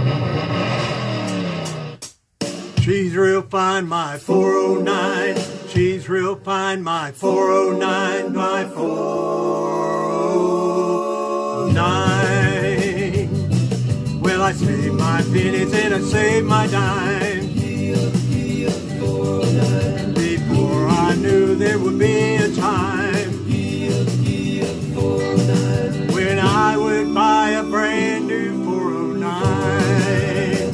She's real fine, my 409. She's real fine, my 409, my 409. Well, I saved my pennies and I saved my dime. Before I knew there would be a time when I would buy a brand new 409.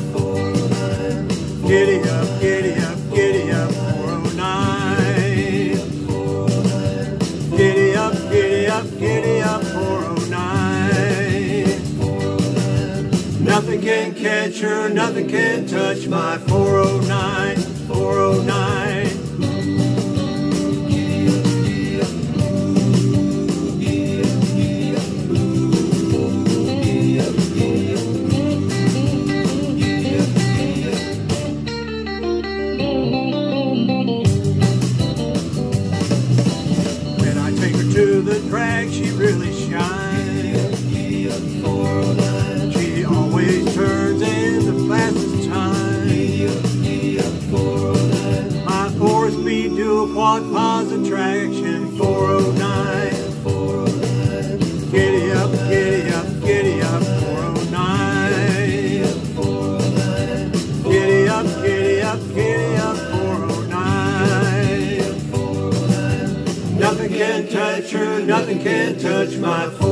Giddy up, giddy up, giddy up, 409. Giddy up, giddy up, giddy up, 409. Nothing can catch her, nothing can touch my 409, 409. To the drag, she really shines. She always turns in the fastest time. My 4-speed dual quad positive traction 409. Giddy up, giddy up, giddy up, 409. Giddy up, giddy up, giddy up, 409. Nothing can touch her, nothing can touch my 409.